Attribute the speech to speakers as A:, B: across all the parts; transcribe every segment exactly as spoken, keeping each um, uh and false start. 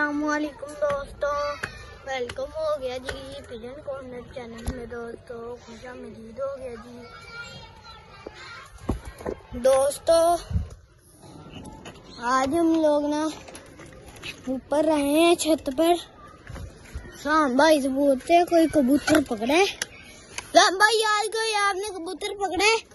A: अस्सलामुअलैकुम दोस्तों, वेलकम हो गया जी पिजन कॉर्नर चैनल में। दोस्तों खुशामदीद हो गया जी। दोस्तों आज हम लोग ना ऊपर रहे हैं छत पर। शाम भाई से बोलते हैं कोई कबूतर पकड़ा है। शाम भाई आज कोई आपने कबूतर पकड़ा है?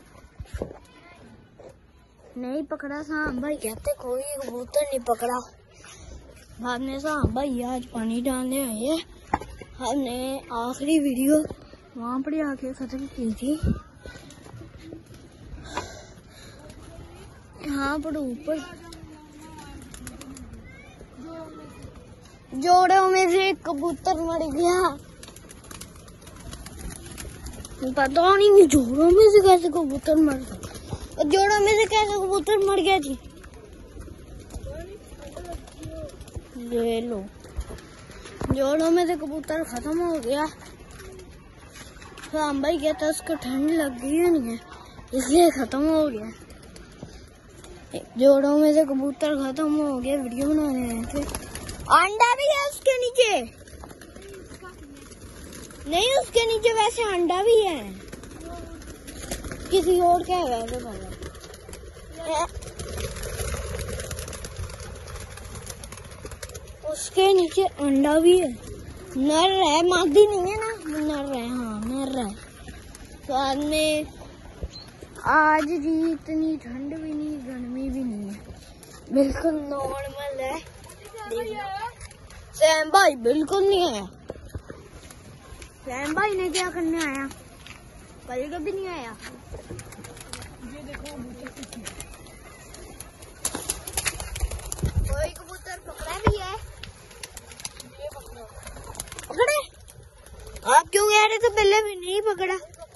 A: नहीं पकड़ा। शाम भाई कहते कोई कबूतर नहीं पकड़ा। हमने शाम भाई आज पानी डालने आए हैं। हमने आखिरी वीडियो वहां पर आके खत्म की थी। यहाँ पर ऊपर जोड़ों में से एक कबूतर मर गया। पता नहीं जोड़ों में से कैसे कबूतर मर गया और जोड़ों में से कैसे कबूतर मर गया जी। ये लो, जोड़ों में से कबूतर खत्म हो गया। शाम भाई कहता उसको ठंड लग गई है नहीं है इसलिए खत्म हो गया। जोड़ों में से कबूतर खत्म हो गया। वीडियो बनाने आए थे। अंडा भी है उसके नीचे। नहीं उसके नीचे वैसे अंडा भी है। किसी और क्या है वैसे है? उसके नीचे अंडा भी है। नर है, मादी नहीं है ना। नर है, हाँ नर है। साथ में आज जी इतनी ठंड भी नहीं गर्मी भी नहीं है, बिल्कुल नॉर्मल है। सैम भाई बिल्कुल नहीं आया। सैम भाई ने क्या करने आया? कल कभी नहीं आया। ये देखो कोई कबूतर पकड़ा भी है। ये पकड़ा पकड़े? आप क्यों कह रहे थे पहले भी नहीं पकड़ा?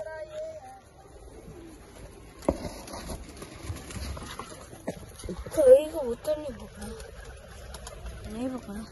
A: कोई कबूतर नहीं पकड़ा, नहीं पकड़ा।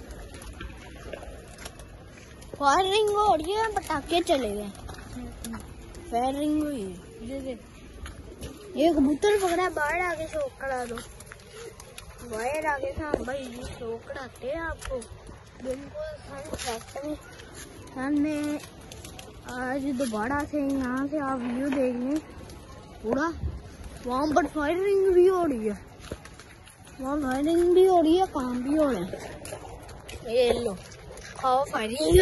A: फायरिंग हो रही है, पटाखे चले गए। फायरिंग हुई है। ये कबूतर पकड़ा। बाहर आके शौक करा दो। बाहर आके शाम भाई जी शौक कराते हैं आपको बिल्कुल सनसेट में। सन में आज दोबारा से यहाँ से आप व्यू देख लें पूरा। वहाँ पर फायरिंग भी हो रही है। वहाँ फायरिंग भी हो रही है, काम भी हो रहे हैं। ये लो खाओ फायरिंग।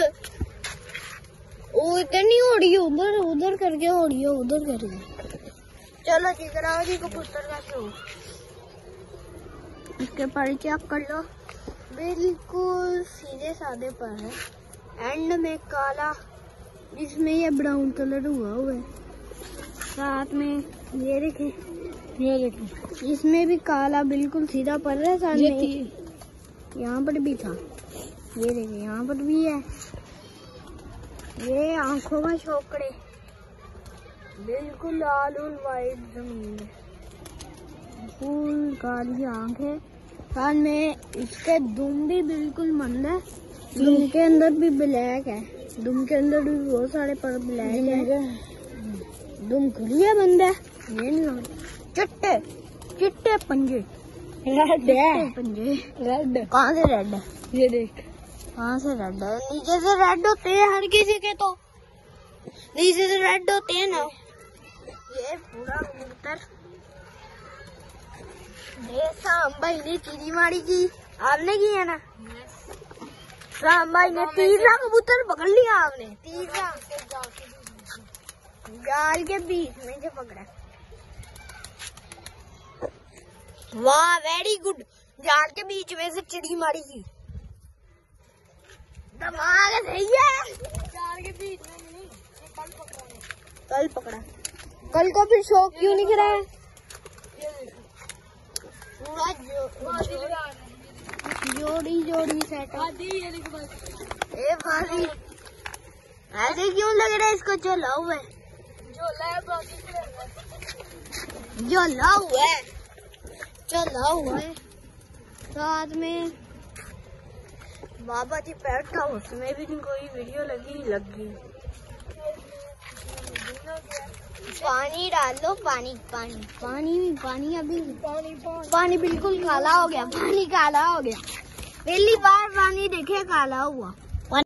A: वो इधर नहीं हो रही है, उधर उधर करके हो रही है, उधर कर रही है। चलो जी कराओ जी कबूतर का शो। इसके पर चेक कर लो, बिल्कुल सीधे साधे पर है। एंड में काला, जिसमें ये ब्राउन कलर हुआ हुआ है। साथ में ये देखे, ये देखे इसमें भी काला बिल्कुल सीधा पर है। सामने यहाँ पर भी था। ये देखिए यहाँ पर भी है। ये आंखों का शौकड़े, बिल्कुल लाल और वाइट जमीन है, फुल काली आंख है। साथ में इसके दुम भी बिल्कुल मंद है। दुम के अंदर भी ब्लैक है। दुम के अंदर भी बहुत सारे पर ब्लैक है। दुम खुली है, बंद है। ये चिट्टे चिट्टे पंजे, रेड है पंजे। रेड कहाँ से रेड है? ये देख कहाँ से रेड है। नीचे से रेड होते हैं हर किसी के, तो नीचे से रेड होते हैं ना। ये पूरा कबूतर शाम भाई ने चीरी मारी की। आपने की है ना? शाम भाई ने तीसरा कबूतर पकड़ लिया। आपने तीसरा जाल के बीच में से पकड़ा। वाह वेरी गुड। जाल के बीच में से चिड़ी मारी की। दिमाग सही है। जाल के बीच में नहीं, कल पकड़ा। कल पकड़ा कल को फिर शौक क्यों नहीं कराया? पूरा जोड़ी जोड़ी सेट। ए फांसी ऐसे क्यों लग रहा है? इसको झोला हुआ है। झोला हुआ है, झोला हुआ है। साथ में बाबा जी पेट था, उसमें भी कोई वीडियो लगी लगी। पानी डाल दो। पानी पानी पानी पानी अभी पानी पानी बिल्कुल काला हो गया। पानी काला हो गया। पहली बार पानी देखे काला हुआ।